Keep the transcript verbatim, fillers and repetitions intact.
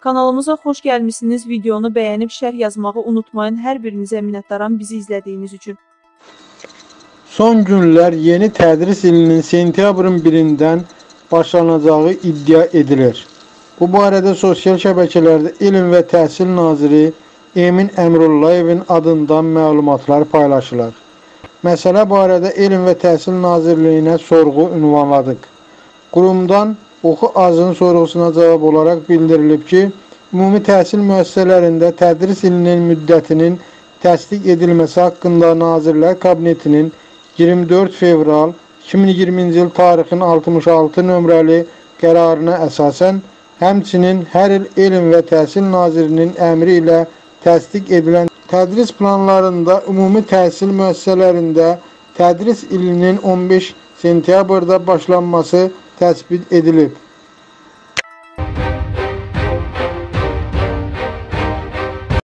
Kanalımıza xoş gəlmişsiniz. Videonu bəyənib şərh yazmağı unutmayın. Hər birinizə minnətdaram bizi izlədiyiniz üçün. Son günlər yeni tədris ilinin sentyabrın birindən başlanacağı iddia edilir. Bu barədə sosial şəbəkələrdə İlm və Təhsil Naziri Emin Əmrullayevin adından məlumatlar paylaşılır. Məsələ barədə İlm və Təhsil Nazirliyinə sorğu ünvanladıq. Qurumdan Oxu Azın sorğusuna cavab olaraq bildirilib ki, ümumi təhsil müəssisələrində tədris ilinin müddətinin təsdiq edilməsi haqqında Nazirlər Kabinetinin iyirmi dörd fevral iki min iyirminci il tarixin altmış altı nömrəli qərarına əsasən, həmçinin hər il Elm və Təhsil Nazirinin əmri ilə təsdiq edilən tədris planlarında ümumi təhsil müəssisələrində tədris ilinin on beş sentyabrda başlanması təsbit edilib.